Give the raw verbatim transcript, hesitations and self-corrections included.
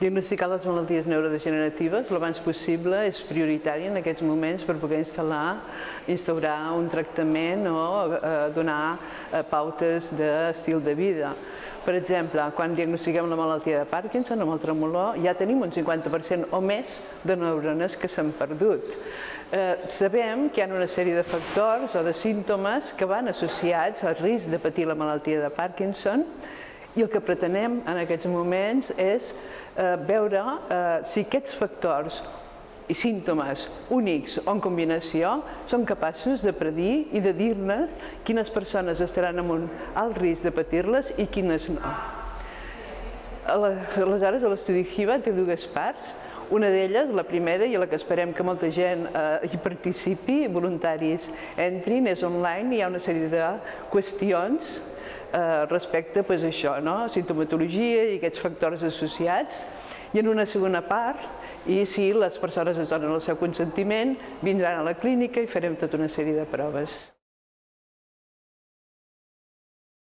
Diagnosticar les malalties neurodegeneratives l'abans possible és prioritari en aquests moments per poder instal·lar, instaurar un tractament o donar pautes d'estil de vida. Per exemple, quan diagnostiquem la malaltia de Parkinson amb el tremolor, ja tenim un cinquanta per cent o més de neurones que s'han perdut. Sabem que hi ha una sèrie de factors o de símptomes que van associats al risc de patir la malaltia de Parkinson i el que pretenem en aquests moments és veure si aquests factors i símptomes únics o en combinació són capaços de predir i de dir-nos quines persones estaran en un alt risc de patir-les i quines no. Aleshores, l'estudi H I V A té dues parts. Una d'elles, la primera, i a la que esperem que molta gent hi participi, voluntaris entrin, és online, hi ha una sèrie de qüestions respecte a això, sintomatologia i aquests factors associats. I en una segona part, i si les persones ens donen el seu consentiment, vindran a la clínica i farem tota una sèrie de proves.